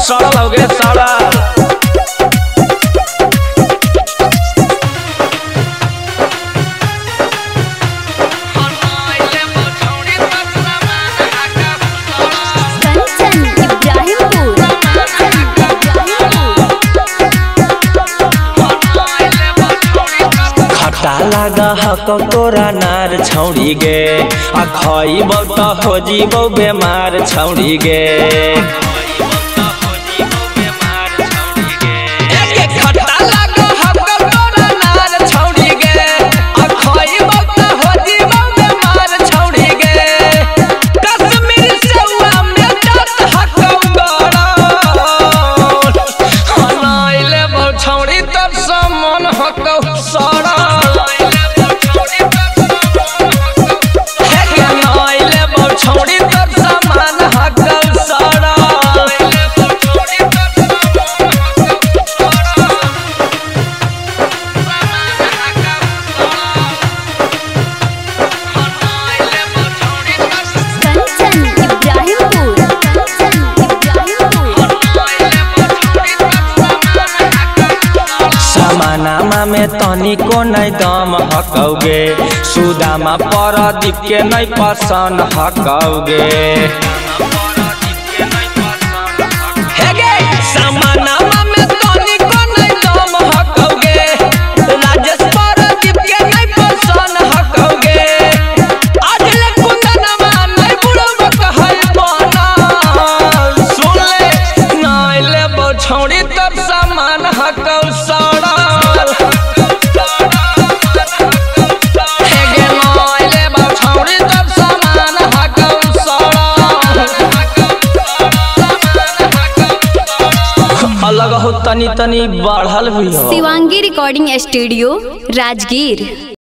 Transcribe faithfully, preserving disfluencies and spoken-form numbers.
सड़ल हो गए सड़ल। खट्टा लागा हक तोरा नार छौड़ी गे आ खइब त हो जीबो बेमार छौड़ी गे। नामा में तनिको नहीं दम हकौगे सुदामा परदीप के नहीं पसंद हकौगे। समानामा में तनिको नहीं दम हकौगे राजेश परदीप के नहीं पसंद हकौगे। आज ले कुंदनमा नहीं बुड़ब कहल बना सुन ले नहीं ले बछौड़ी तब सामान हकौ सड़ा। लगा हो तनी तनी बढ़ल भी हो। Shivangi recording studio Rajgir.